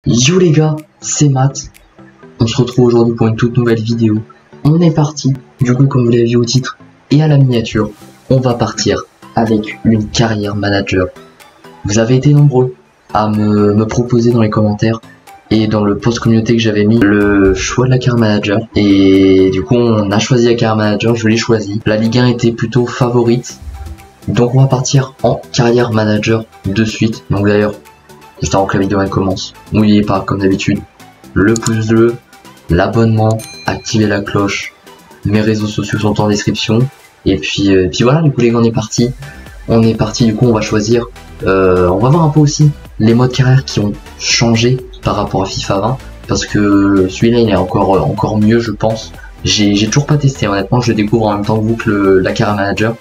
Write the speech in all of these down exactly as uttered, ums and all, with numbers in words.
Yo les gars, c'est Matt. On se retrouve aujourd'hui pour une toute nouvelle vidéo. On est parti, du coup comme vous l'avez vu au titre et à la miniature, on va partir avec une carrière manager. Vous avez été nombreux à me, me proposer dans les commentaires et dans le post communauté que j'avais mis le choix de la carrière manager. Et du coup on a choisi la carrière manager, je l'ai choisi. La Ligue un était plutôt favorite. Donc on va partir en carrière manager de suite. Donc d'ailleurs, juste avant que la vidéo elle commence, n'oubliez pas comme d'habitude le pouce bleu, l'abonnement, activez la cloche, mes réseaux sociaux sont en description. Et puis, euh, puis voilà, du coup les gars on est parti. On est parti, du coup on va choisir, euh, on va voir un peu aussi les modes carrière qui ont changé par rapport à FIFA vingt. Parce que celui-là il est encore, encore mieux je pense. J'ai toujours pas testé honnêtement, je le découvre en même temps que vous que le, la carrière manager.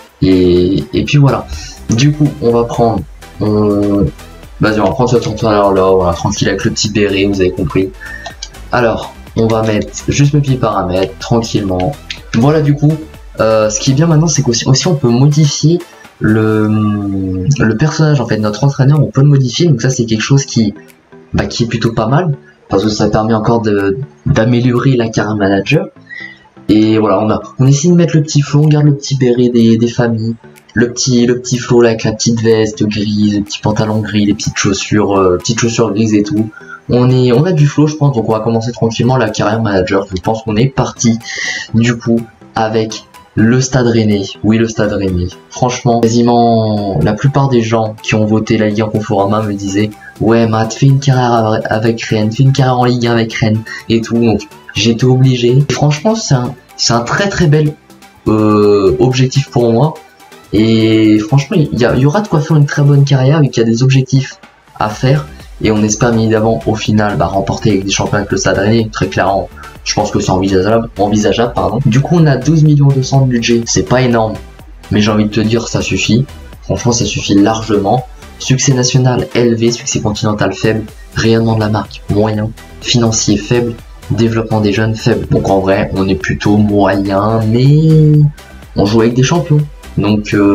Et, et puis voilà, du coup on va prendre, on... vas-y on va prendre ce tourneur là, voilà, tranquille avec le petit béret, vous avez compris. Alors, on va mettre juste mes petits paramètres, tranquillement. Voilà du coup, euh, ce qui est bien maintenant c'est qu'aussi aussi on peut modifier le, le personnage en fait, notre entraîneur on peut le modifier, donc ça c'est quelque chose qui, bah, qui est plutôt pas mal, parce que ça permet encore de d'améliorer la carrière manager. Et voilà, on a, on essaie de mettre le petit flow, on garde le petit béret des, des familles, le petit, le petit flow là, avec la petite veste grise, le petit pantalon gris, les petites chaussures, euh, petites chaussures grises et tout. On est, on a du flow, je pense, donc on va commencer tranquillement la carrière manager. Je pense qu'on est parti, du coup, avec le Stade Rennais. Oui, le Stade Rennais. Franchement, quasiment la plupart des gens qui ont voté la Ligue un Conforama me disaient, ouais, Matt, fais une carrière avec Rennes, fais une carrière en Ligue un avec Rennes et tout. Donc, j'étais obligé. Et franchement, c'est un, c'est un très très bel euh, objectif pour moi. Et franchement, il y, y aura de quoi faire une très bonne carrière, vu qu'il y a des objectifs à faire. Et on espère bien évidemment au final bah, remporter des championnats avec le Stade Rennais. Très clairement, je pense que c'est envisageable, envisageable pardon. Du coup, on a douze millions deux cents de budget. C'est pas énorme, mais j'ai envie de te dire, ça suffit. Franchement, ça suffit largement. Succès national élevé, succès continental faible, rayonnement de la marque moyen, financier faible, développement des jeunes faible. Donc en vrai, on est plutôt moyen, mais on joue avec des champions. Donc euh,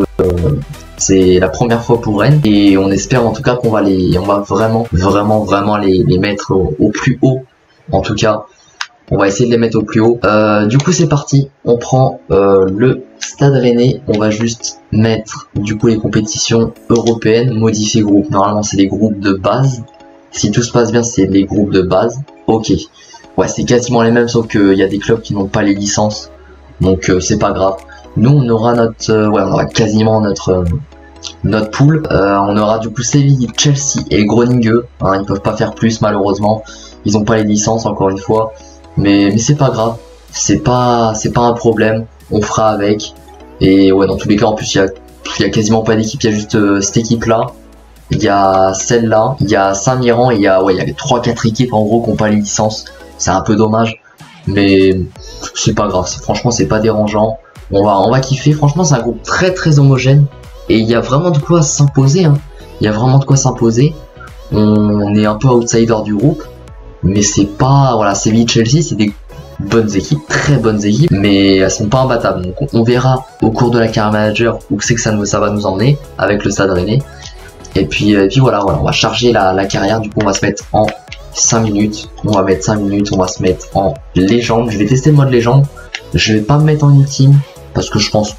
c'est la première fois pour Rennes et on espère en tout cas qu'on va les, on va vraiment, vraiment, vraiment les, les mettre au, au plus haut. En tout cas, on va essayer de les mettre au plus haut. Euh, du coup, c'est parti. On prend euh, le Stade Rennais. On va juste mettre du coup les compétitions européennes, modifier groupe. Normalement, c'est les groupes de base. Si tout se passe bien, c'est les groupes de base. Ok. Ouais, c'est quasiment les mêmes, sauf qu'il y a des clubs qui n'ont pas les licences. Donc euh, c'est pas grave. Nous on aura notre, euh, ouais, on aura quasiment notre euh, notre pool. Euh, on aura du coup Séville, Chelsea et Groningen. Hein, ils peuvent pas faire plus malheureusement. Ils ont pas les licences encore une fois. Mais mais c'est pas grave. C'est pas c'est pas un problème. On fera avec. Et ouais, dans tous les cas en plus il y a il y a quasiment pas d'équipe. Il y a juste euh, cette équipe là. Il y a celle-là. Il y a Saint-Mirren. Il y a ouais il y a trois quatre équipes en gros qui ont pas les licences. C'est un peu dommage. Mais c'est pas grave. Franchement c'est pas dérangeant. On va, on va kiffer, franchement c'est un groupe très très homogène et il y a vraiment de quoi s'imposer, hein. Il y a vraiment de quoi s'imposer. On, on est un peu outsider du groupe, mais c'est pas, voilà, Séville, Chelsea, c'est des bonnes équipes, très bonnes équipes, mais elles sont pas imbattables. Donc on, on verra au cours de la carrière manager où c'est que ça, nous, ça va nous emmener avec le Stade Rennais. Et puis, et puis voilà, voilà, on va charger la, la carrière, du coup on va se mettre en cinq minutes, on va mettre cinq minutes, on va se mettre en légende. Je vais tester le mode légende, je vais pas me mettre en ultime. Parce que je pense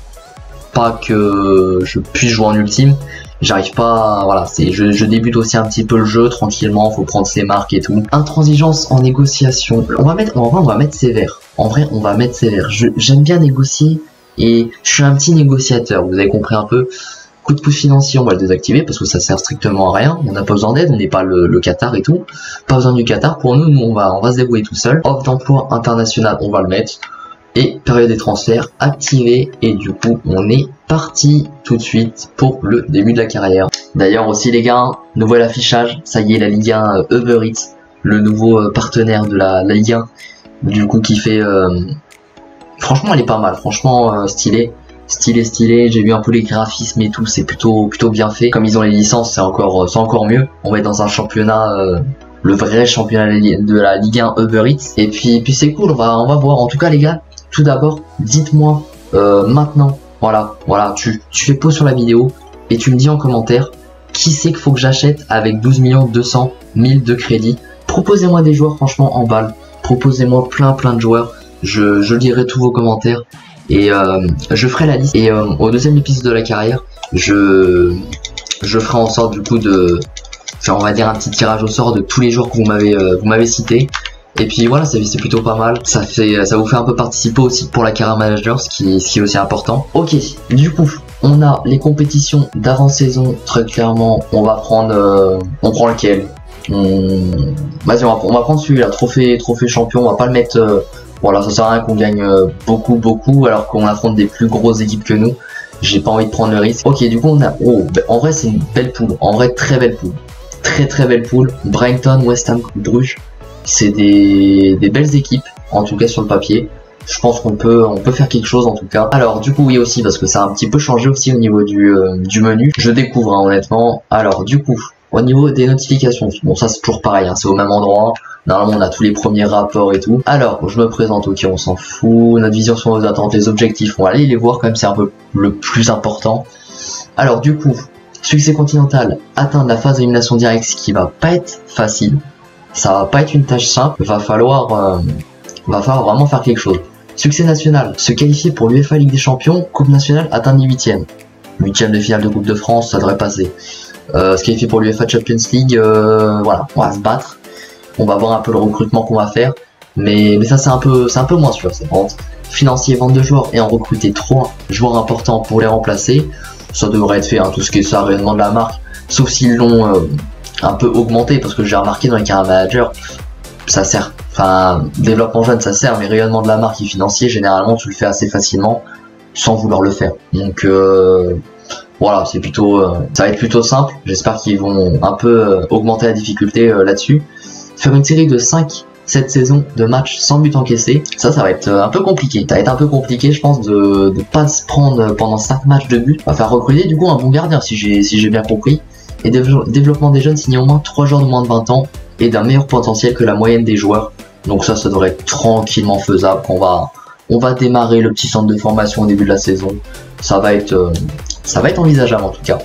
pas que je puisse jouer en ultime. J'arrive pas, voilà, c'est, je, je débute aussi un petit peu le jeu tranquillement, faut prendre ses marques et tout. Intransigeance en négociation. On va mettre, en vrai, on va mettre sévère. En vrai, on va mettre sévère. J'aime bien négocier et je suis un petit négociateur. Vous avez compris un peu. Coup de pouce financier, on va le désactiver parce que ça sert strictement à rien. On n'a pas besoin d'aide, on n'est pas le, le Qatar et tout. Pas besoin du Qatar. Pour nous, nous on va, on va se débrouiller tout seul. Offre d'emploi international, on va le mettre. Et période des transferts activée et du coup on est parti tout de suite pour le début de la carrière. D'ailleurs aussi les gars, nouvel affichage, ça y est la Ligue un euh, Uber Eats, le nouveau euh, partenaire de la, la Ligue un, du coup qui fait, euh... franchement elle est pas mal, franchement euh, stylé, stylé stylé, j'ai vu un peu les graphismes et tout, c'est plutôt plutôt bien fait, comme ils ont les licences c'est encore, c'est encore mieux, on va être dans un championnat... Euh... le vrai championnat de la Ligue un Uber Eats et puis, puis c'est cool, on va, on va voir. En tout cas les gars, tout d'abord dites-moi euh, maintenant, voilà, voilà, tu, tu fais pause sur la vidéo et tu me dis en commentaire Qui c'est qu'il faut que j'achète avec douze millions deux cent mille de crédit? Proposez-moi des joueurs franchement en balle. Proposez-moi plein plein de joueurs. Je, je lirai tous vos commentaires et euh, je ferai la liste. Et euh, au deuxième épisode de la carrière, je, je ferai en sorte du coup de faire, on va dire, un petit tirage au sort de tous les joueurs que vous m'avez euh, vous m'avez cités. Et puis voilà, c'est plutôt pas mal. Ça fait, ça vous fait un peu participer aussi pour la carrière manager, ce qui, ce qui est aussi important. Ok, du coup, on a les compétitions d'avant-saison. Très clairement, on va prendre, euh, on prend lequel? on... Vas-y, on va, on va prendre celui-là, trophée, trophée champion. On va pas le mettre. Euh... Voilà, ça sert à rien qu'on gagne euh, beaucoup, beaucoup, alors qu'on affronte des plus grosses équipes que nous. J'ai pas envie de prendre le risque. Ok, du coup, on a. Oh, bah, en vrai, c'est une belle poule. En vrai, très belle poule. Très très belle poule. Brighton, West Ham, Bruges. C'est des, des belles équipes, en tout cas sur le papier. Je pense qu'on peut, on peut faire quelque chose en tout cas. Alors du coup oui aussi, parce que ça a un petit peu changé aussi au niveau du, euh, du menu. Je découvre hein, honnêtement. Alors du coup, au niveau des notifications, bon ça c'est toujours pareil, hein, c'est au même endroit. Normalement on a tous les premiers rapports et tout. Alors je me présente, ok on s'en fout. Notre vision sur nos attentes, les objectifs, on va aller les voir quand même, c'est un peu le plus important. Alors du coup, succès continental, atteindre la phase d'élimination directe, ce qui va pas être facile. Ça va pas être une tâche simple, va falloir, euh, va falloir vraiment faire quelque chose. Succès national, se qualifier pour l'UEFA Ligue des Champions, Coupe nationale, atteindre les huitièmes. Huitième de finale de Coupe de France, ça devrait passer. Euh, se qualifier pour l'UEFA Champions League, euh, voilà, on va se battre. On va voir un peu le recrutement qu'on va faire, mais, mais ça c'est un peu, c'est un peu moins sûr. C'est vente financier, vente de joueurs et en recruter trois joueurs importants pour les remplacer. Ça devrait être fait, hein, tout ce qui est ça, rayonnement de la marque, sauf s'ils l'ont euh, un peu augmenté, parce que j'ai remarqué dans les carrières manager, ça sert, enfin développement jeune ça sert, mais rayonnement de la marque et financier généralement tu le fais assez facilement sans vouloir le faire. Donc euh, voilà, c'est plutôt, euh, ça va être plutôt simple. J'espère qu'ils vont un peu euh, augmenter la difficulté euh, là-dessus. Faire une série de cinq cette saison de matchs sans but encaissé, ça ça va être un peu compliqué. Ça va être un peu compliqué je pense de ne pas se prendre pendant cinq matchs de but. On va faire recruter du coup un bon gardien si j'ai si j'ai bien compris. Et développement des jeunes signé au moins trois joueurs de moins de vingt ans et d'un meilleur potentiel que la moyenne des joueurs. Donc ça, ça devrait être tranquillement faisable. On va, on va démarrer le petit centre de formation au début de la saison. Ça va être, euh, ça va être envisageable en tout cas.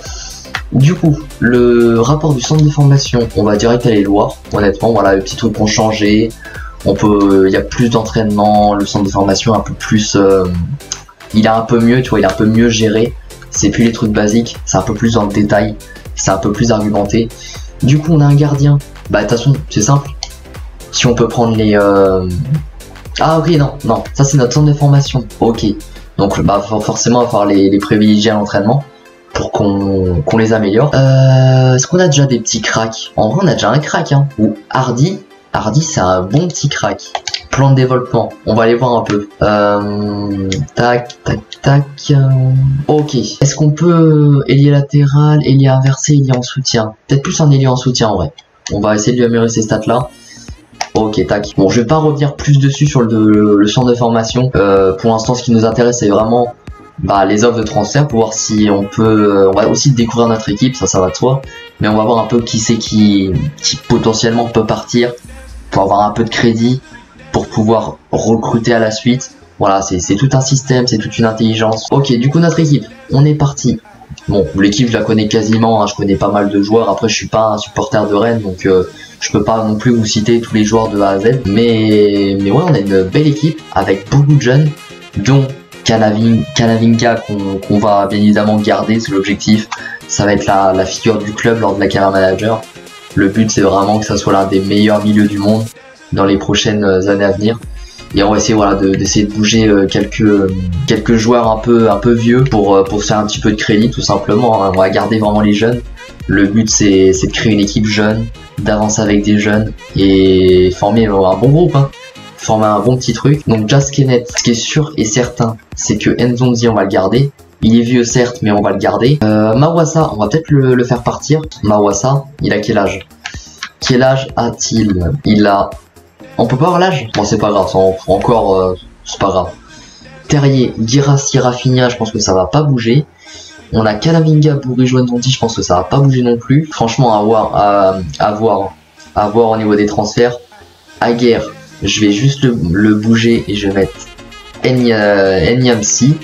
Du coup, le rapport du centre de formation, on va direct aller le voir. Honnêtement, voilà, les petits trucs ont changé. On peut, il y a plus d'entraînement, le centre de formation est un peu plus, euh, il est un peu mieux, tu vois, il est un peu mieux géré. C'est plus les trucs basiques, c'est un peu plus dans le détail. C'est un peu plus argumenté. Du coup, on a un gardien. Bah, de toute façon, c'est simple. Si on peut prendre les... Euh... Ah, ok, non, non. Ça, c'est notre centre de formation. Ok. Donc, bah, forcément, il va falloir les, les privilégier à l'entraînement pour qu'on qu'on les améliore. Euh... Est-ce qu'on a déjà des petits cracks? En vrai, on a déjà un crack, hein. Ou Hardy. Hardy, c'est un bon petit crack. Plan de développement. On va aller voir un peu. Euh... Tac, tac, tac. Ok. Est-ce qu'on peut ailier latéral, ailier inversé, ailier en soutien? Peut-être plus un ailier en soutien en vrai. On va essayer de lui améliorer ces stats là. Ok, tac. Bon, je vais pas revenir plus dessus sur le, le, le centre de formation. Euh, pour l'instant, ce qui nous intéresse, c'est vraiment bah, les offres de transfert pour voir si on peut. On va aussi découvrir notre équipe, ça, ça va de soi. Mais on va voir un peu qui c'est qui, qui potentiellement peut partir pour avoir un peu de crédit, pour pouvoir recruter à la suite. Voilà, c'est tout un système, c'est toute une intelligence. Ok, du coup notre équipe, on est parti. Bon, l'équipe je la connais quasiment, hein, je connais pas mal de joueurs. Après je suis pas un supporter de Rennes, donc euh, je peux pas non plus vous citer tous les joueurs de A à Z. Mais, mais ouais, on a une belle équipe avec beaucoup de jeunes, dont Camavinga qu'on qu'on va bien évidemment garder, c'est l'objectif. Ça va être la, la figure du club lors de la carrière manager. Le but c'est vraiment que ça soit l'un des meilleurs milieux du monde dans les prochaines années à venir. Et on va essayer voilà d'essayer de, de bouger euh, quelques euh, quelques joueurs un peu un peu vieux pour euh, pour faire un petit peu de crédit tout simplement. Hein. On va garder vraiment les jeunes. Le but c'est c'est de créer une équipe jeune, d'avancer avec des jeunes et former euh, un bon groupe. Hein. Former un bon petit truc. Donc Jas Kenneth, ce qui est sûr et certain, c'est que Nzonzi on va le garder. Il est vieux certes, mais on va le garder. Euh, Mawassa, on va peut-être le, le faire partir. Mawassa, il a quel âge? Quel âge a-t-il? Il a... On peut pas avoir l'âge? Bon, c'est pas grave, ça, encore, euh, c'est pas grave. Terrier, Guirassy, Rafinha, je pense que ça va pas bouger. On a Camavinga, Bourigeaud, Nzonzi, je pense que ça va pas bouger non plus. Franchement, à voir, à, à voir, à voir au niveau des transferts. Aguerre, je vais juste le, le bouger et je vais mettre Enyamsi.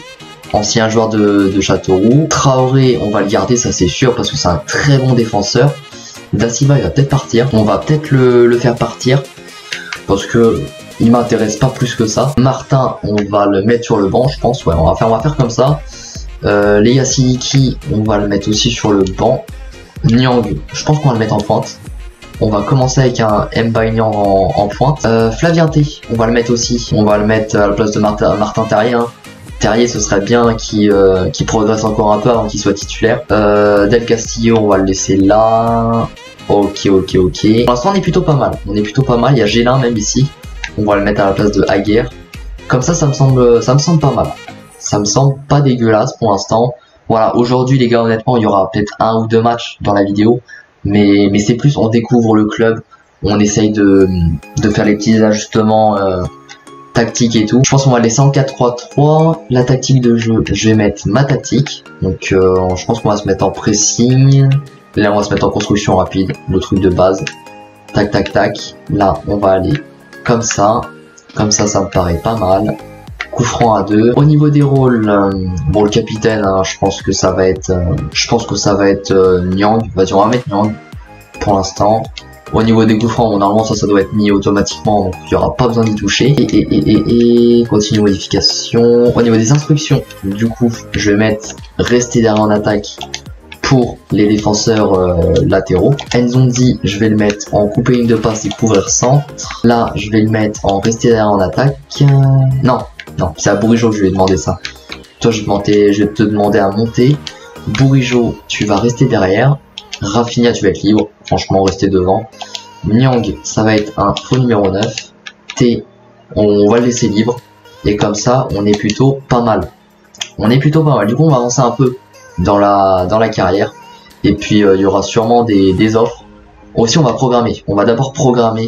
ancien joueur de, de Châteauroux. Traoré, on va le garder, ça c'est sûr, parce que c'est un très bon défenseur. Da Silva, il va peut-être partir. On va peut-être le, le faire partir, parce que il m'intéresse pas plus que ça. Martin, on va le mettre sur le banc, je pense. Ouais, on va faire, on va faire comme ça. Euh, Léa Siliki, on va le mettre aussi sur le banc. Nyang, je pense qu'on va le mettre en pointe. On va commencer avec un Mbaye Nyang en, en pointe. Euh, Flavien T, on va le mettre aussi. On va le mettre à la place de Martin, Martin Terrier. Hein. Terrier, ce serait bien qu'il euh, qu'il progresse encore un peu avant qu'il soit titulaire. Euh, Del Castillo, on va le laisser là. Ok, ok, ok. Pour l'instant, on est plutôt pas mal. On est plutôt pas mal. Il y a Gélin même ici. On va le mettre à la place de Aguerre. Comme ça, ça me semble, ça me semble pas mal. Ça me semble pas dégueulasse pour l'instant. Voilà, aujourd'hui les gars, honnêtement, il y aura peut-être un ou deux matchs dans la vidéo. Mais, mais c'est plus, on découvre le club. On essaye de, de faire les petits ajustements euh, tactiques et tout. Je pense qu'on va le laisser en quatre trois trois. La tactique de jeu, je vais mettre ma tactique. Donc euh, je pense qu'on va se mettre en pressing. Là, on va se mettre en construction rapide. Le truc de base. Tac, tac, tac. Là, on va aller comme ça. Comme ça, ça me paraît pas mal. Coup franc à deux. Au niveau des rôles, euh, bon, le capitaine, hein, je pense que ça va être, euh, je pense que ça va être euh, Nyang. Vas-y, on va mettre Nyang pour l'instant. Au niveau des coups francs, bon, normalement ça, ça doit être mis automatiquement, donc il n'y aura pas besoin d'y toucher. Et, et, et, et, et continue modification. Au niveau des instructions, du coup, je vais mettre rester derrière en attaque pour les défenseurs euh, latéraux. Nzonzi, je vais le mettre en couper une de passe et couvrir centre. Là, je vais le mettre en rester derrière en attaque. Euh, non. Non, c'est à Bourigeau que je vais demander ça. Toi, je vais, demander, je vais te demander à monter. Bourigeau, tu vas rester derrière. Rafinha, tu vas être libre. Franchement, rester devant. Nyang, ça va être un faux numéro neuf. T, on va le laisser libre. Et comme ça, on est plutôt pas mal. On est plutôt pas mal. Du coup, on va avancer un peu dans la, dans la carrière. Et puis, euh, il y aura sûrement des, des offres. Aussi, on va programmer. On va d'abord programmer.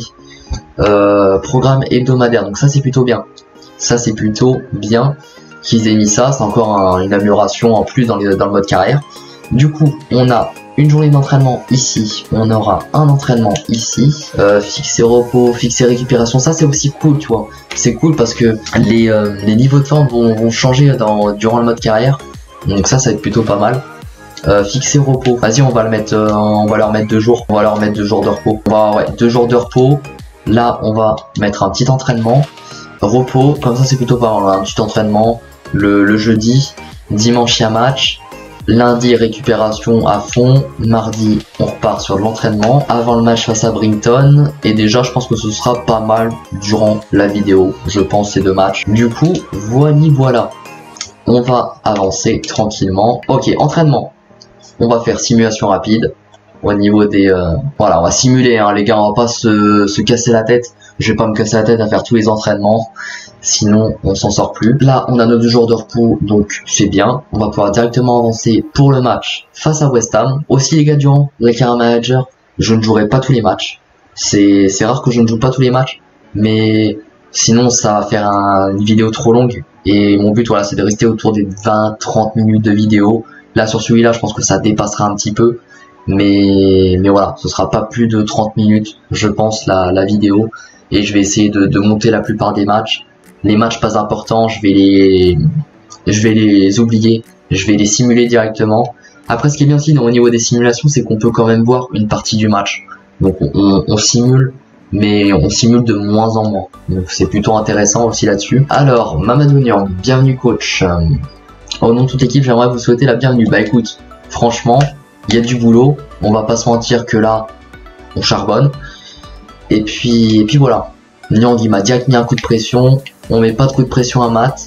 Euh, programme hebdomadaire. Donc ça, c'est plutôt bien. Ça c'est plutôt bien qu'ils aient mis ça, c'est encore un, une amélioration en plus dans, les, dans le mode carrière. Du coup, on a une journée d'entraînement ici, on aura un entraînement ici, euh, fixe et repos, fixe et récupération, ça c'est aussi cool, tu vois. C'est cool parce que les, euh, les niveaux de forme vont, vont changer dans, durant le mode carrière, donc ça ça va être plutôt pas mal. Euh, fixe et repos, vas-y on va le mettre, euh, on va leur mettre deux jours, on va leur mettre deux jours de repos. On va, ouais, deux jours de repos, là on va mettre un petit entraînement. Repos, comme ça c'est plutôt pas mal, un petit entraînement le, le jeudi, dimanche il y a match, lundi récupération à fond, mardi on repart sur l'entraînement avant le match face à Brington, et déjà je pense que ce sera pas mal durant la vidéo, je pense ces deux matchs. Du coup, voilà, voilà, on va avancer tranquillement. Ok, entraînement, on va faire simulation rapide au niveau des... Euh, voilà, on va simuler hein, les gars, on va pas se, se casser la tête. Je vais pas me casser la tête à faire tous les entraînements, sinon on s'en sort plus. Là, on a nos deux jours de repos, donc c'est bien. On va pouvoir directement avancer pour le match face à West Ham. Aussi les gars, durant la carrière manager, je ne jouerai pas tous les matchs. C'est rare que je ne joue pas tous les matchs, mais sinon ça va faire un, une vidéo trop longue. Et mon but, voilà, c'est de rester autour des vingt trente minutes de vidéo. Là, sur celui-là, je pense que ça dépassera un petit peu. Mais, mais voilà, ce sera pas plus de trente minutes, je pense, la, la vidéo. Et je vais essayer de, de monter la plupart des matchs. Les matchs pas importants, je vais les, je vais les oublier. Je vais les simuler directement. Après, ce qui est bien aussi au niveau des simulations, c'est qu'on peut quand même voir une partie du match. Donc on, on, on simule, mais on simule de moins en moins. Donc c'est plutôt intéressant aussi là-dessus. Alors, Mamadou Niang, bienvenue coach. Euh, au nom de toute l'équipe, j'aimerais vous souhaiter la bienvenue. Bah écoute, franchement, il y a du boulot. On va pas se mentir que là, on charbonne. Et puis, et puis voilà. Nyang, il m'a direct mis un coup de pression. On met pas de coup de pression à Matt.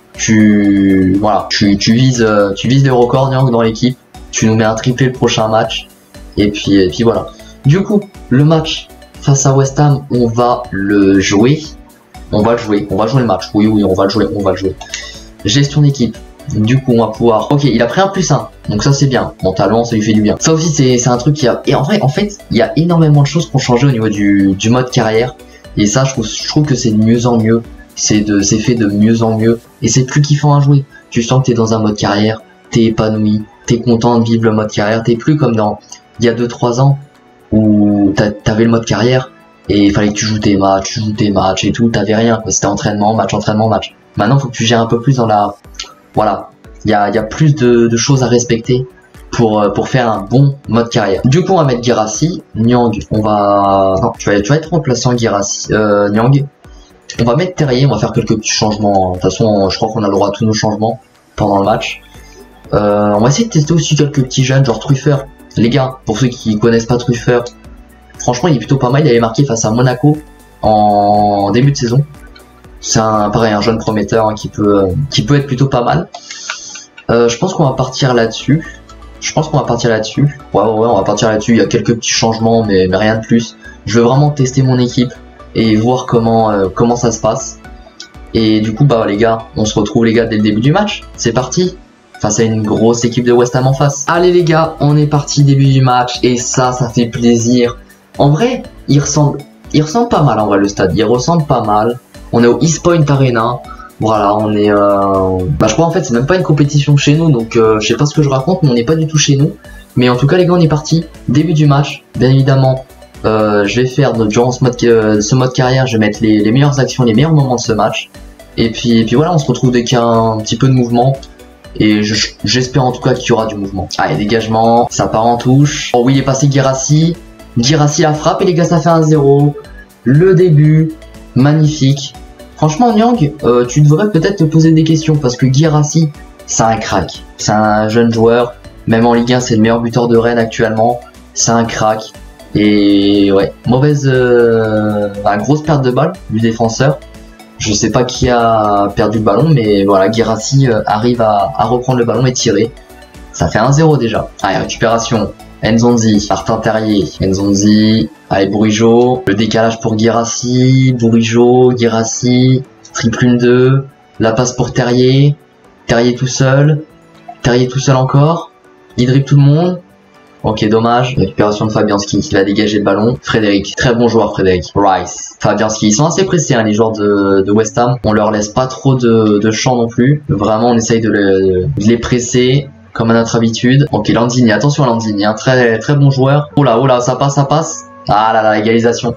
Tu, voilà, tu, tu vises, tu vises les records Nyang dans l'équipe. Tu nous mets un triplé le prochain match. Et puis, et puis voilà. Du coup, le match face à West Ham, on va le jouer. On va le jouer. On va jouer le match. Oui, oui, on va le jouer. On va le jouer. Gestion d'équipe. Du coup, on va pouvoir... Ok, il a pris un plus un. Donc ça, c'est bien. Mentalement, ça lui fait du bien. Ça aussi, c'est un truc qui a... Et en vrai, en fait, il y a énormément de choses qui ont changé au niveau du, du mode carrière. Et ça, je trouve, je trouve que c'est de mieux en mieux. C'est de, c'est fait de mieux en mieux. Et c'est plus kiffant à jouer. Tu sens que t'es dans un mode carrière. T'es épanoui. T'es content de vivre le mode carrière. T'es plus comme dans... Il y a deux trois ans où t'avais le mode carrière. Et il fallait que tu joues tes matchs, tu joues tes matchs et tout. T'avais rien. C'était entraînement, match, entraînement, match. Maintenant, faut que tu gères un peu plus dans la... Voilà, Il y a, y a plus de, de choses à respecter pour, pour faire un bon mode carrière. Du coup, on va mettre Guirassy, Niang, on va... Non, tu vas, tu vas être remplaçant Guirassy, euh, Niang. On va mettre Terrier, on va faire quelques petits changements. De toute façon, je crois qu'on a le droit à tous nos changements pendant le match. Euh, on va essayer de tester aussi quelques petits jeunes, genre Truffert. Les gars, pour ceux qui connaissent pas Truffert, franchement, il est plutôt pas mal. Il avait marqué face à Monaco en début de saison. C'est un, pareil, un jeune prometteur hein, qui peut, qui peut être plutôt pas mal. Euh, je pense qu'on va partir là-dessus. Je pense qu'on va partir là-dessus. Ouais, ouais, ouais, on va partir là-dessus. Il y a quelques petits changements, mais, mais rien de plus. Je veux vraiment tester mon équipe et voir comment, euh, comment ça se passe. Et du coup, bah les gars, on se retrouve les gars dès le début du match. C'est parti. Face à une grosse équipe de West Ham en face. Allez les gars, on est parti début du match et ça, ça fait plaisir. En vrai, il ressemble, il ressemble pas mal en vrai le stade. Il ressemble pas mal. On est au East Point Arena. Voilà, on est... Euh... Bah je crois en fait c'est même pas une compétition chez nous, donc euh, je sais pas ce que je raconte, mais on n'est pas du tout chez nous. Mais en tout cas les gars, on est parti. Début du match, bien évidemment. Euh, je vais faire durant ce mode, euh, ce mode carrière, je vais mettre les, les meilleures actions, les meilleurs moments de ce match. Et puis, et puis voilà, on se retrouve dès qu'il y a un petit peu de mouvement. Et j'espère en tout cas qu'il y aura du mouvement. Allez, dégagement, ça part en touche. Oh oui, il est passé Guirassy. Guirassy la frappe et les gars, ça fait un zéro. Le début, magnifique. Franchement, Niang, euh, tu devrais peut-être te poser des questions parce que Guirassy, c'est un crack. C'est un jeune joueur. Même en Ligue un, c'est le meilleur buteur de Rennes actuellement. C'est un crack. Et ouais, mauvaise, euh, bah, grosse perte de balle du défenseur. Je sais pas qui a perdu le ballon, mais voilà, Guirassy euh, arrive à, à reprendre le ballon et tirer. Ça fait un zéro déjà. Allez, récupération. Nzonzi, Martin Terrier, Nzonzi, allez Bourigeaud, le décalage pour Guirassy, Bourigeaud, Guirassy, triple une deux, la passe pour Terrier, Terrier tout seul, Terrier tout seul encore, il dribble tout le monde. Ok, dommage. Récupération de Fabianski qui va dégager le ballon. Frédéric, très bon joueur Frédéric. Rice, Fabianski, ils sont assez pressés hein, les joueurs de, de West Ham. On leur laisse pas trop de, de champ non plus. Vraiment, on essaye de, le, de les presser comme à notre habitude. Ok, Lanzini, attention à Lanzini, hein, très très bon joueur. Oh là, oh là, ça passe, ça passe. Ah là là, égalisation.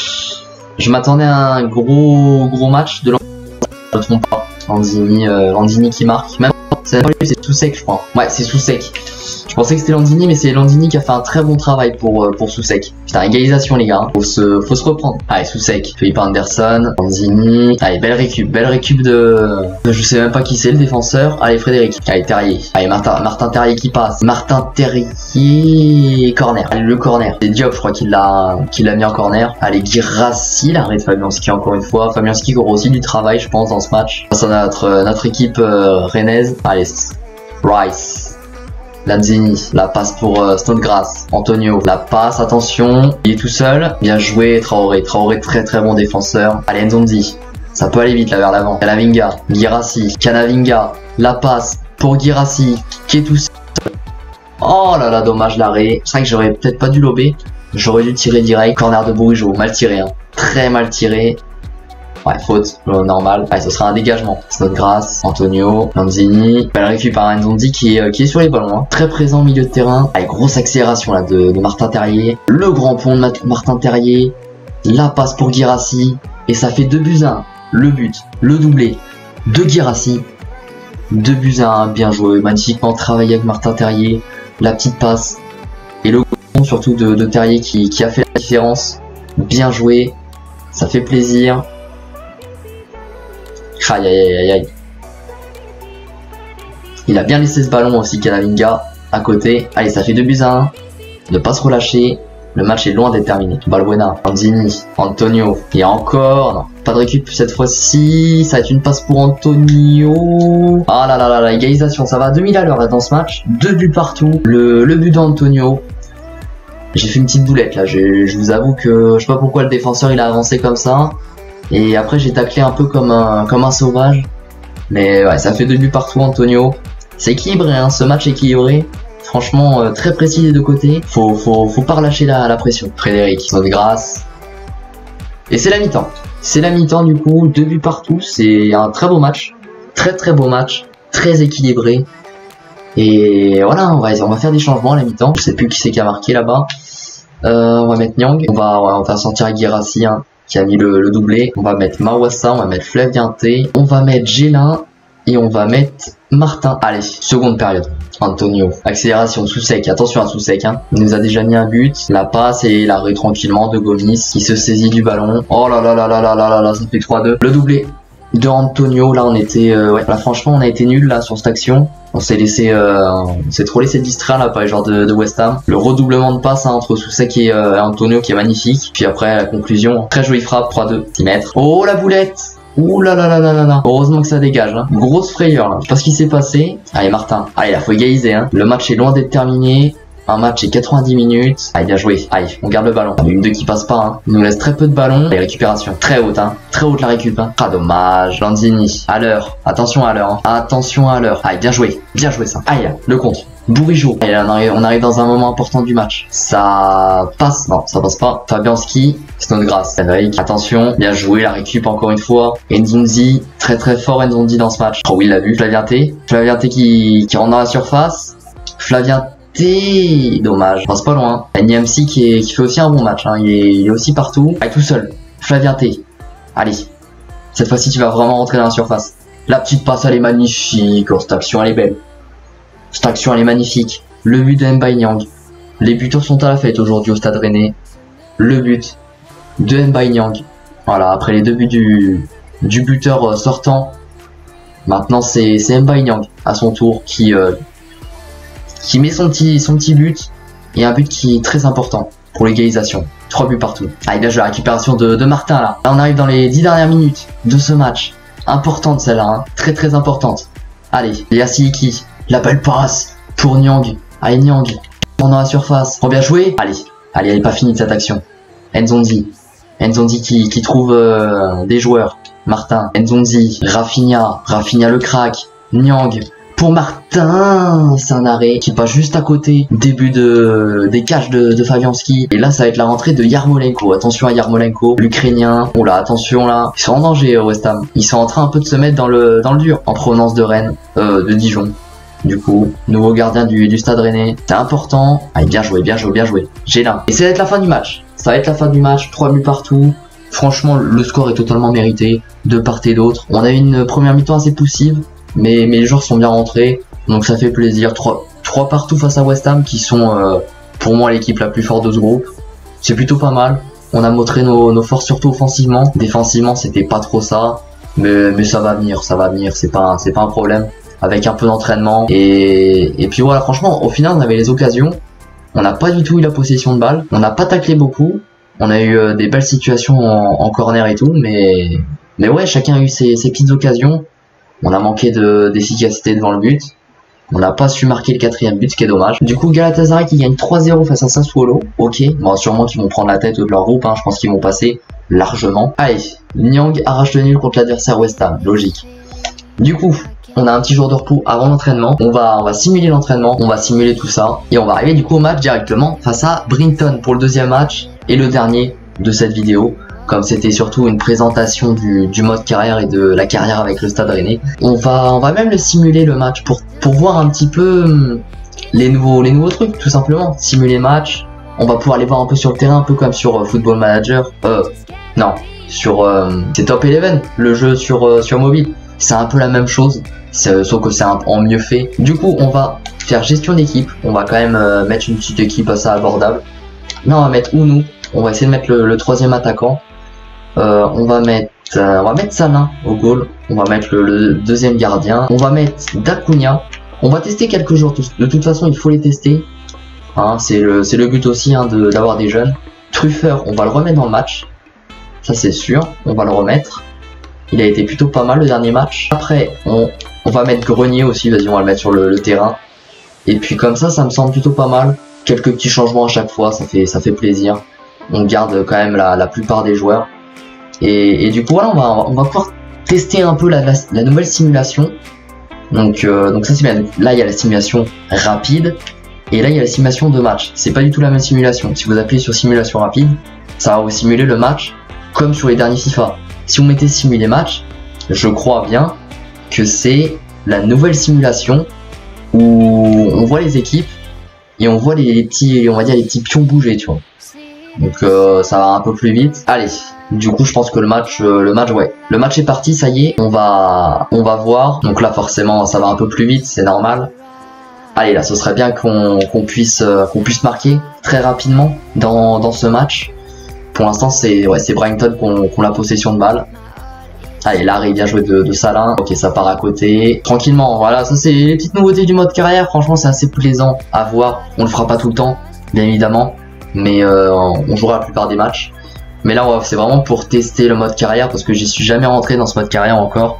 Je m'attendais à un gros gros match de Lanzini. Je ne me trompe pas. Lanzini, euh, Lanzini qui marque. Même c'est Soucek, je crois. Ouais, c'est Soucek. Je pensais que c'était Lanzini, mais c'est Lanzini qui a fait un très bon travail pour, euh, pour Soucek. Putain, égalisation les gars, hein. faut, se, faut se reprendre. Allez, Soucek, Philippe Anderson, Lanzini. Allez, belle récup, belle récup de... Je sais même pas qui c'est le défenseur. Allez, Frédéric. Allez, Terrier. Allez, Martin, Martin Terrier qui passe. Martin Terrier, corner. Allez, le corner. C'est Diop, je crois qu'il l'a qu'il l'a mis en corner. Allez, Guirassy, l'arrêt de Fabianski encore une fois. Fabianski qui aura aussi du travail, je pense, dans ce match. Face à notre, notre équipe euh, rennaise. Allez, Rice. Lanzini, la passe pour euh, Snodgrass, Antonio, la passe, attention, il est tout seul, bien joué, Traoré, Traoré très très bon défenseur, allez Nzonzi, ça peut aller vite là vers l'avant, Canavinga, Guirassy, Canavinga, la passe pour Guirassy, qui est tout seul, oh là là, dommage l'arrêt, c'est vrai que j'aurais peut-être pas dû lober, j'aurais dû tirer direct, corner de Bourigeaud, mal tiré, hein. Très mal tiré. Ouais, faute, euh, normal. Allez, ce sera un dégagement. Snodgrass, Antonio, Lanzini. Belle récup par Nzonzi qui est, euh, qui est sur les ballons. Hein. Très présent au milieu de terrain. Allez, grosse accélération là de, de Martin Terrier. Le grand pont de Martin Terrier. La passe pour Guirassy. Et ça fait deux buts à un. Le but, le doublé de Guirassy. deux buts à un. Bien joué. Magnifiquement travaillé avec Martin Terrier. La petite passe. Et le pont surtout de, de Terrier qui, qui a fait la différence. Bien joué. Ça fait plaisir. Aïe aïe aïe aïe aïe. Il a bien laissé ce ballon aussi, Canavinga, à côté. Allez, ça fait deux buts à un. Ne pas se relâcher. Le match est loin d'être terminé. Balbuena, Lanzini, Antonio. Et encore, non, pas de récup cette fois-ci. Ça va être une passe pour Antonio. Ah là là là, la égalisation, ça va à deux mille à l'heure dans ce match. Deux buts partout. Le, le but d'Antonio. J'ai fait une petite boulette là. Je vous avoue que je sais pas pourquoi le défenseur il a avancé comme ça. Et après j'ai taclé un peu comme un, comme un sauvage. Mais ouais, ça fait deux buts partout Antonio. C'est équilibré hein, ce match équilibré. Franchement euh, très précis des deux côtés. Faut, faut, faut pas relâcher la, la pression. Frédéric, Snodgrass. Et c'est la mi-temps. C'est la mi-temps du coup, deux buts partout. C'est un très beau match. Très très beau match. Très équilibré. Et voilà, on va, on va faire des changements à la mi-temps. Je sais plus qui c'est qui a marqué là-bas. Euh, on va mettre Niang. On va, ouais, on va sortir Guirassy. Hein, qui a mis le, le doublé. On va mettre Mawassa, on va mettre Flavienté, on va mettre Gélin et on va mettre Martin. Allez, seconde période. Antonio, accélération sous sec, attention à sous sec, hein. Il nous a déjà mis un but, la passe et l'arrêt tranquillement de Gomis qui se saisit du ballon. Oh là là là là là là là là, ça fait trois deux. Le doublé de Antonio, là on était, euh, ouais, là franchement on a été nul là sur cette action. On s'est laissé, euh, on s'est trop laissé distraire là par les joueurs de, de West Ham. Le redoublement de passe hein, entre Soucek et euh, Antonio qui est magnifique. Puis après la conclusion, très jolie frappe, trois deux, six mètres. Oh la boulette! Ouh là là là là là là. Heureusement que ça dégage, hein. Grosse frayeur là. Je sais pas ce qui s'est passé. Allez Martin. Allez là, faut égaliser, hein. Le match est loin d'être terminé. Un match est quatre-vingt-dix minutes. Allez, bien joué. Allez, on garde le ballon. Une deux qui passe pas, hein. Il nous laisse très peu de ballons. Et récupération. Très haute, hein. Très haute la récup, hein. Ah, dommage. Lanzini. À l'heure. Attention à l'heure, hein. Attention à l'heure. Allez, bien joué. Bien joué ça. Allez, là, le contre. Bourigeau. Et là, on arrive, on arrive dans un moment important du match. Ça passe. Non, ça passe pas. Fabianski. C'est notre grâce. Henrik. Attention. Bien joué. La récup encore une fois. Nzonzi. Très très fort Nzonzi dans ce match. Oh oui, il l'a vu. Flavienté. Flavienté qui, qui rentre dans la surface. Flavienté. Dommage. Passe pas loin. N M C qui, est, qui fait aussi un bon match. Hein. Il, est, il est aussi partout. Allez, tout seul. Flavienté. Allez. Cette fois-ci, tu vas vraiment rentrer dans la surface. La petite passe, elle est magnifique. Oh, cette action, elle est belle. Cette action elle est magnifique. Le but de M'Baye-Niang. Les buteurs sont à la fête aujourd'hui au Stade Rennais. Le but de M'Baye-Niang. Voilà, après les deux buts du, du buteur sortant. Maintenant c'est M'Baye-Niang à son tour qui, euh, qui met son petit, son petit but. Et un but qui est très important pour l'égalisation. Trois buts partout. Allez, bien joué, la récupération de, de Martin là. Là on arrive dans les dix dernières minutes de ce match. Importante celle-là, hein. Très très importante. Allez, Yassiki. La belle passe pour Niang. Allez Niang. On est dans la surface. Faut bien jouer. Allez. Allez, elle est pas finie de cette action. Nzonzi. Nzonzi qui, qui trouve euh, des joueurs. Martin. Nzonzi. Rafinha. Rafinha le crack. Niang. Pour Martin. C'est un arrêt qui passe juste à côté. Début de, des cages de, de Fabianski. Et là, ça va être la rentrée de Yarmolenko. Attention à Yarmolenko. L'Ukrainien. Oh là, attention là. Ils sont en danger, West Ham. Ils sont en train un peu de se mettre dans le, dans le dur. En provenance de Rennes. Euh, de Dijon. Du coup, nouveau gardien du, du Stade Rennais, c'est important. Allez, bien joué, bien joué, bien joué. J'ai là. Et ça va être la fin du match. Ça va être la fin du match, trois buts partout. Franchement, le score est totalement mérité, de part et d'autre. On a eu une première mi-temps assez poussive, mais, mais les joueurs sont bien rentrés, donc ça fait plaisir. trois partout face à West Ham, qui sont euh, pour moi l'équipe la plus forte de ce groupe. C'est plutôt pas mal. On a montré nos, nos forces surtout offensivement. Défensivement, c'était pas trop ça, mais, mais ça va venir, ça va venir, c'est pas, c'est pas un problème. Avec un peu d'entraînement et, et puis voilà, franchement au final on avait les occasions, on n'a pas du tout eu la possession de balle, on n'a pas taclé beaucoup, on a eu euh, des belles situations en, en corner et tout, mais mais ouais, chacun a eu ses, ses petites occasions. On a manqué de d'efficacité devant le but, on n'a pas su marquer le quatrième but, ce qui est dommage. Du coup Galatasaray qui gagne trois zéro face à Sassuolo. Ok, bon sûrement qu'ils vont prendre la tête de leur groupe, hein. Je pense qu'ils vont passer largement. Allez, Niang arrache le nul contre l'adversaire West Ham, logique. Du coup on a un petit jour de repos avant l'entraînement. On va, on va simuler l'entraînement, on va simuler tout ça. Et on va arriver du coup au match directement face à Brinton pour le deuxième match et le dernier de cette vidéo. Comme c'était surtout une présentation du, du mode carrière et de la carrière avec le Stade Rennais. On va, on va même le simuler le match pour, pour voir un petit peu hum, les nouveaux, les nouveaux trucs tout simplement. Simuler match. On va pouvoir les voir un peu sur le terrain, un peu comme sur euh, Football Manager. Euh, non, sur euh, c'est Top eleven, le jeu sur, euh, sur mobile. C'est un peu la même chose, sauf que c'est en mieux fait. Du coup, on va faire gestion d'équipe. On va quand même euh, mettre une petite équipe assez abordable. Là, on va mettre Ounou. On va essayer de mettre le, le troisième attaquant. Euh, on va mettre, euh, on va mettre Salin au goal. On va mettre le, le deuxième gardien. On va mettre Dacunia. On va tester quelques jours. De toute façon, il faut les tester. Hein, c'est le, c'est le but aussi hein, de, d'avoir des jeunes. Truffer, on va le remettre dans le match. Ça, c'est sûr. On va le remettre. Il a été plutôt pas mal le dernier match. Après, on, on va mettre Grenier aussi. Vas-y, on va le mettre sur le, le terrain. Et puis comme ça, ça me semble plutôt pas mal. Quelques petits changements à chaque fois, ça fait, ça fait plaisir. On garde quand même la, la plupart des joueurs. Et, et du coup, voilà, on va, on va pouvoir tester un peu la, la, la nouvelle simulation. Donc, euh, donc ça c'est bien. Là, il y a la simulation rapide. Et là, il y a la simulation de match. C'est pas du tout la même simulation. Si vous appuyez sur simulation rapide, ça va vous simuler le match comme sur les derniers FIFA. Si vous mettez simuler match, je crois bien que c'est la nouvelle simulation où on voit les équipes et on voit les, les petits, on va dire les petits pions bouger, tu vois. Donc euh, ça va un peu plus vite. Allez, Du coup, je pense que le match, euh, le match, ouais, le match est parti, ça y est. On va, on va voir. Donc là, forcément, ça va un peu plus vite, c'est normal. Allez, là, ce serait bien qu'on qu'on puisse, euh, qu'on puisse marquer très rapidement dans, dans ce match. Pour l'instant, c'est ouais, c'est Brighton qu'on qu'on a possession de balle. Allez, l'arrêt bien joué de, de Salin. Ok, ça part à côté. Tranquillement, voilà, ça c'est les petites nouveautés du mode carrière. Franchement, c'est assez plaisant à voir. On le fera pas tout le temps, bien évidemment, mais euh, on jouera la plupart des matchs. Mais là, ouais, c'est vraiment pour tester le mode carrière parce que j'y suis jamais rentré dans ce mode carrière encore.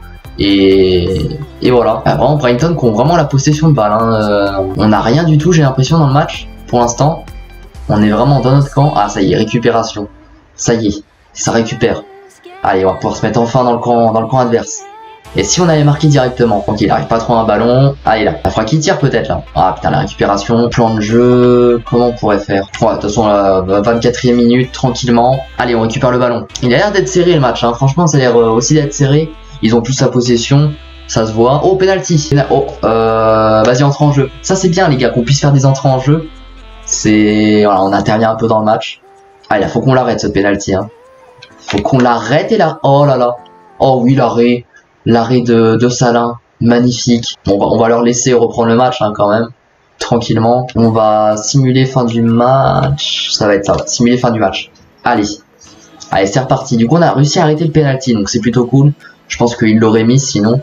Et, et voilà. Ah, vraiment, Brighton qui ont vraiment la possession de balle. Hein. Euh, on n'a rien du tout, j'ai l'impression, dans le match. Pour l'instant, on est vraiment dans notre camp. Ah, ça y est, récupération. Ça y est, ça récupère. Allez, on va pouvoir se mettre enfin dans le camp, dans le camp adverse. Et si on avait marqué directement, donc il arrive pas trop à un ballon. Allez là, il faudra qu'il tire peut-être là. Ah putain, la récupération, plan de jeu, comment on pourrait faire? Ouais, de toute façon, la vingt-quatrième minute, tranquillement. Allez, on récupère le ballon. Il a l'air d'être serré le match, hein. Franchement, ça a l'air aussi d'être serré. Ils ont plus sa possession, ça se voit. Oh, penalty. Oh, euh, vas-y, entre en jeu. Ça c'est bien les gars, qu'on puisse faire des entrées en jeu. C'est, voilà, on intervient un peu dans le match. Allez, là, faut qu'on l'arrête ce penalty, hein. Faut qu'on l'arrête et là, oh là là. Oh oui, l'arrêt. L'arrêt de, de Salin, magnifique. Bon, on va, on va leur laisser reprendre le match hein, quand même, tranquillement. On va simuler fin du match. Ça va être ça, simuler fin du match. Allez, allez, c'est reparti. Du coup, on a réussi à arrêter le penalty, donc c'est plutôt cool. Je pense qu'il l'aurait mis sinon.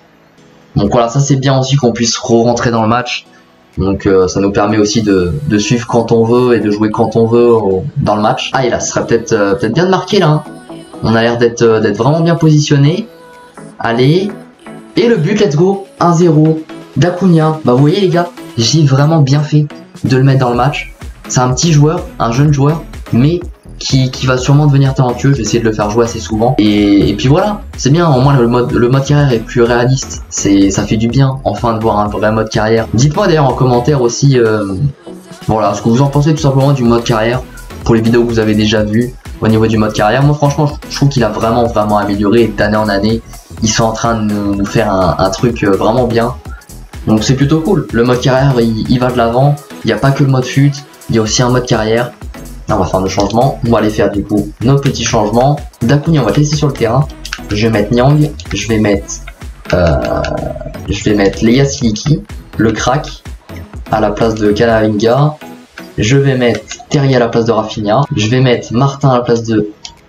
Donc voilà, ça c'est bien aussi qu'on puisse re-rentrer dans le match. Donc euh, ça nous permet aussi de, de suivre quand on veut et de jouer quand on veut au, dans le match. Ah et là, ce serait peut-être euh, peut-être bien de marquer là. Hein. On a l'air d'être euh, d'être vraiment bien positionné. Allez, et le but, let's go, un zéro, d'Acuna. Bah vous voyez les gars, j'ai vraiment bien fait de le mettre dans le match. C'est un petit joueur, un jeune joueur, mais qui, qui va sûrement devenir talentueux. Je vais essayer de le faire jouer assez souvent. Et, et puis voilà, c'est bien, au moins le mode, le mode carrière est plus réaliste. C'est, ça fait du bien, enfin, de voir un vrai mode carrière. Dites-moi d'ailleurs en commentaire aussi, euh, voilà, ce que vous en pensez tout simplement du mode carrière, pour les vidéos que vous avez déjà vues. Au niveau du mode carrière, moi franchement, je trouve qu'il a vraiment, vraiment amélioré d'année en année. Ils sont en train de nous faire un, un truc vraiment bien. Donc c'est plutôt cool. Le mode carrière, il, il va de l'avant. Il n'y a pas que le mode fut, il y a aussi un mode carrière. Là, on va faire nos changements. On va aller faire du coup nos petits changements. D'Acuna, on va te laisser sur le terrain. Je vais mettre Nyang. Je vais mettre, euh, je vais mettre Leia Siliki, le crack, à la place de Camavinga. Je vais mettre Terry à la place de Rafinha. Je vais mettre Martin à la place de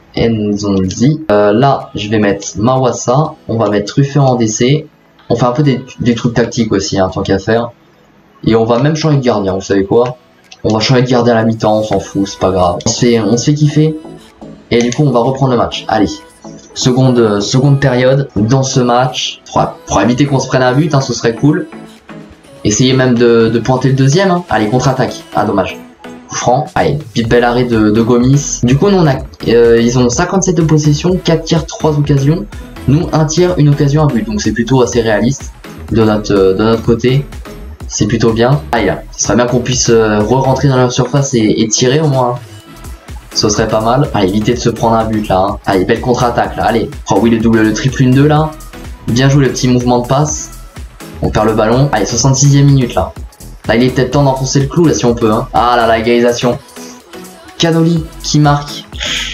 Nzonzi. Euh, là, je vais mettre Mawassa. On va mettre Truffert en D C. On fait un peu des, des trucs tactiques aussi, hein, tant qu'à faire. Et on va même changer de gardien, vous savez quoi? On va changer de gardien à la mi-temps, on s'en fout, c'est pas grave. On se fait, on se fait kiffer. Et du coup, on va reprendre le match. Allez, seconde, euh, seconde période dans ce match. Pour, pour éviter qu'on se prenne un but, hein, ce serait cool. Essayez même de, de pointer le deuxième. Hein. Allez, contre-attaque. Ah, dommage. Franc. Allez, bel arrêt de, de Gomis. Du coup, nous, on a, euh, ils ont cinquante-sept de possession, quatre tirs, trois occasions. Nous, un tir, une occasion, un but. Donc, c'est plutôt assez réaliste de notre, euh, de notre côté. C'est plutôt bien. Allez, là. Ce serait bien qu'on puisse euh, re-rentrer dans leur surface et, et tirer au moins. Ce serait pas mal. Allez, éviter de se prendre un but, là. Hein. Allez, belle contre-attaque, là. Allez. Oh oui, le double, le triple une deux, là. Bien joué, le petit mouvement de passe. On perd le ballon. Allez, soixante-sixième minute, là. Là, il est peut-être temps d'enfoncer le clou, là, si on peut. Hein. Ah là, la égalisation. Cannoli qui marque.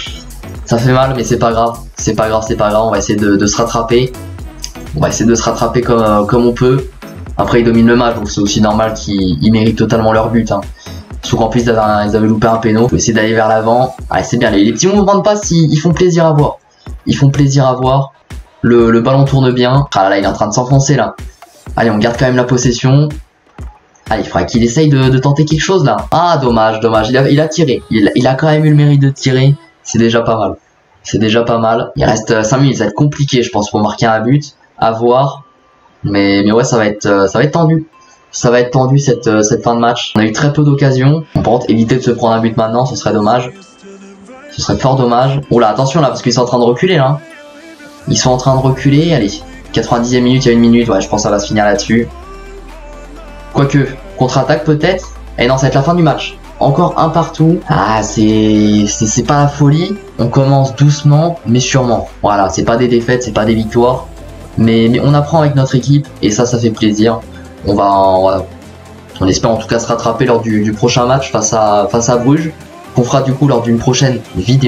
Ça fait mal, mais c'est pas grave. C'est pas grave, c'est pas grave. On va essayer de, de se rattraper. On va essayer de se rattraper comme, euh, comme on peut. Après, ils dominent le match, donc c'est aussi normal qu'ils méritent totalement leur but. Hein. Sauf qu'en plus, ils avaient, ils avaient loupé un péno. Faut essayer d'aller vers l'avant. Allez, c'est bien. Les, les petits mouvements de passe, ils, ils font plaisir à voir. Ils font plaisir à voir. Le, le ballon tourne bien. Ah là, là, il est en train de s'enfoncer, là. Allez, on garde quand même la possession. Allez, il faudra qu'il essaye de, de tenter quelque chose, là. Ah, dommage, dommage. Il a, il a tiré. Il, il a quand même eu le mérite de tirer. C'est déjà pas mal. C'est déjà pas mal. Il reste cinq minutes. Ça va être compliqué, je pense, pour marquer un but. À voir. Mais, mais ouais, ça va être, ça va être tendu. Ça va être tendu cette, cette fin de match. On a eu très peu d'occasions. On peut éviter de se prendre un but maintenant, ce serait dommage. Ce serait fort dommage. Oh là, attention là, parce qu'ils sont en train de reculer là. Ils sont en train de reculer. Allez, quatre-vingt-dixième minute, il y a une minute. Ouais, je pense que ça va se finir là-dessus. Quoique, contre-attaque peut-être. Et non, ça va être la fin du match. Encore un partout. Ah, c'est c'est pas la folie. On commence doucement, mais sûrement. Voilà, c'est pas des défaites, c'est pas des victoires. Mais, mais on apprend avec notre équipe et ça, ça fait plaisir. On va, on, on espère en tout cas se rattraper lors du, du prochain match face à, face à Bruges, qu'on fera du coup lors d'une prochaine vidéo.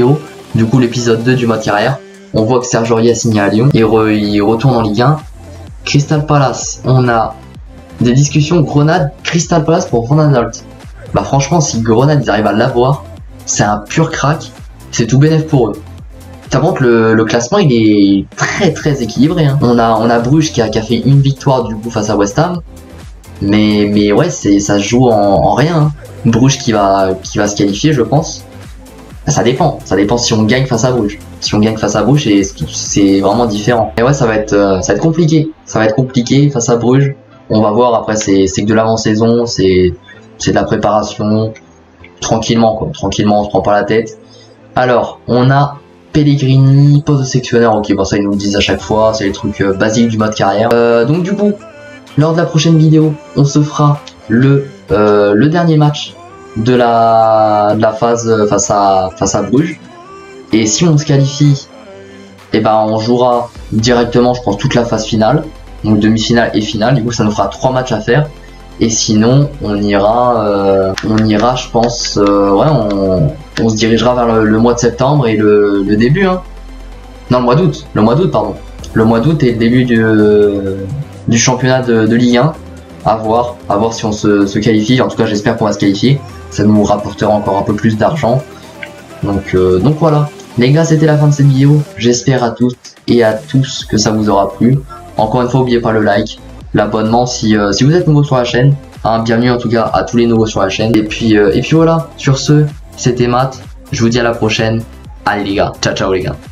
du coup l'épisode deux du mode carrière. On voit que Serge Aurier a signé à Lyon et re, il retourne en Ligue un. Crystal Palace, on a des discussions Grenade, Crystal Palace pour Van Aanholt. Bah franchement, si Grenade ils arrivent à l'avoir, c'est un pur crack, c'est tout bénef pour eux. Par contre, le, le classement il est très très équilibré. Hein. On a on a Bruges qui a, qui a fait une victoire du coup face à West Ham, mais mais ouais, c'est ça se joue en, en rien. Hein. Bruges qui va qui va se qualifier, je pense. Ça dépend, ça dépend si on gagne face à Bruges. Si on gagne face à Bruges, c'est vraiment différent. Et ouais, ça va être euh, ça va être compliqué. Ça va être compliqué face à Bruges. On va voir. Après, c'est c'est que de l'avant-saison, c'est c'est de la préparation. Tranquillement quoi, tranquillement, on se prend pas la tête. Alors, on a Pellegrini, poste de sectionneur. Ok, bon ça ils nous le disent à chaque fois, c'est les trucs euh, basiques du mode carrière. Euh, donc du coup, lors de la prochaine vidéo, on se fera le euh, le dernier match de la, de la phase face à, face à Bruges. Et si on se qualifie, et eh ben on jouera directement, je pense, toute la phase finale. Donc demi-finale et finale. Du coup, ça nous fera trois matchs à faire. Et sinon, on ira, euh, on ira, je pense, euh, ouais, on, on se dirigera vers le, le mois de septembre et le, le début, hein. Non, le mois d'août. Le mois d'août, pardon. Le mois d'août et le début du, du championnat de, de Ligue un. À voir, à voir si on se, se qualifie. En tout cas, j'espère qu'on va se qualifier. Ça nous rapportera encore un peu plus d'argent. Donc, euh, donc voilà. Les gars, c'était la fin de cette vidéo. J'espère à tous et à tous que ça vous aura plu. Encore une fois, n'oubliez pas le like, l'abonnement si, euh, si vous êtes nouveau sur la chaîne. Hein, bienvenue en tout cas à tous les nouveaux sur la chaîne. Et puis, euh, et puis voilà. Sur ce, c'était Matt. Je vous dis à la prochaine. Allez les gars, ciao ciao les gars.